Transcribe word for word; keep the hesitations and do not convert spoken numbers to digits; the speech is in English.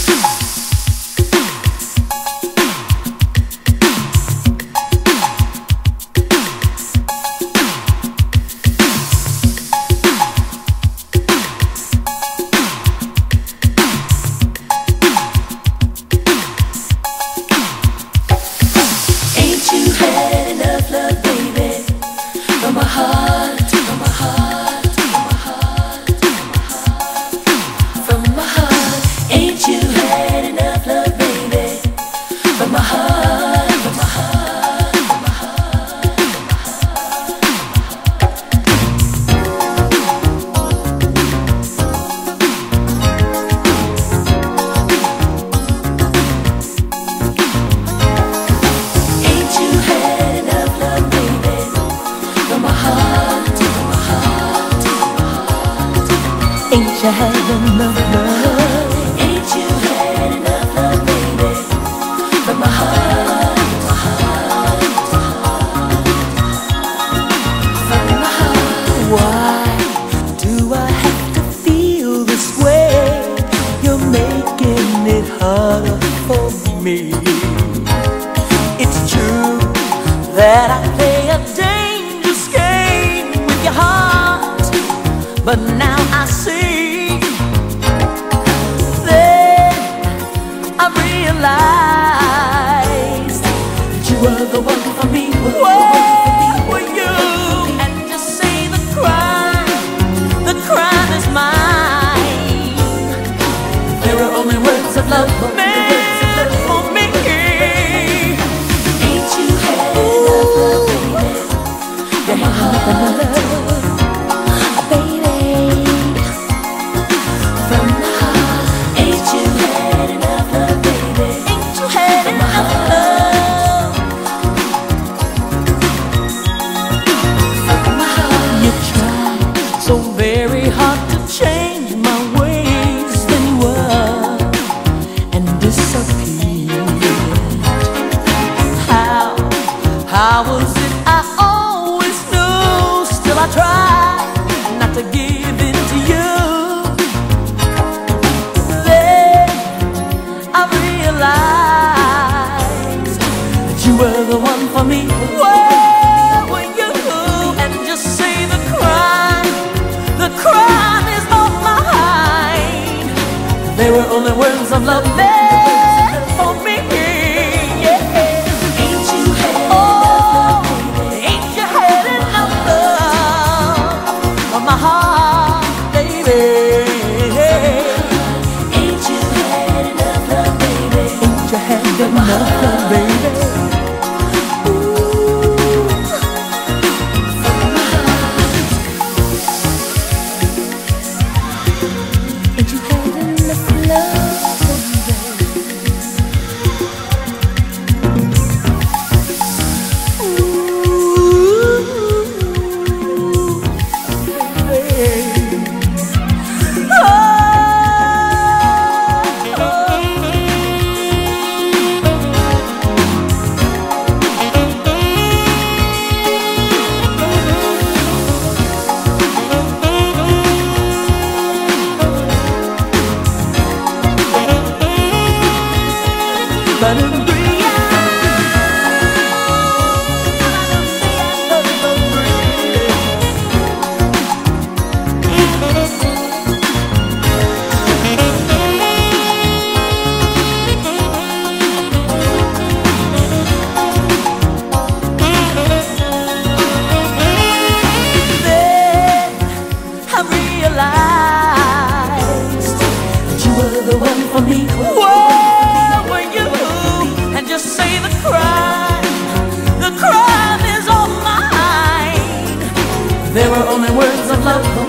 Ain't you had enough love? Ain't you had enough love, baby? From my heart, my heart, my heart, from my heart. Why do I have to feel this way? You're making it harder for me. It's true that I play a dangerous game with your heart, but now I see. I realized that you were the one for me. Where were you? And just say the crime, the crime is mine. There are only words of love meant for me. Ain't you had enough love, baby? From my heart, baby. From my heart, ain't you had enough love, baby? Ain't you had enough love? From my heart, You tried so very hard to change my ways, then you were and disappeared. How, how was it I always knew? Still I tried not to give in to you. Then I realized that you were the one for me. Where were you? And just say the crime, the crime is on my mind. There were only words of love there for me. Yeah. ain't you had Oh, enough love, baby? ain't you had enough love for my heart, baby? Ain't you had enough love, baby? Ain't you had enough love, baby? Ain't you had enough love, but in the one for me. Where were you? And just say the crime, the crime is on my mind. There were only words of love.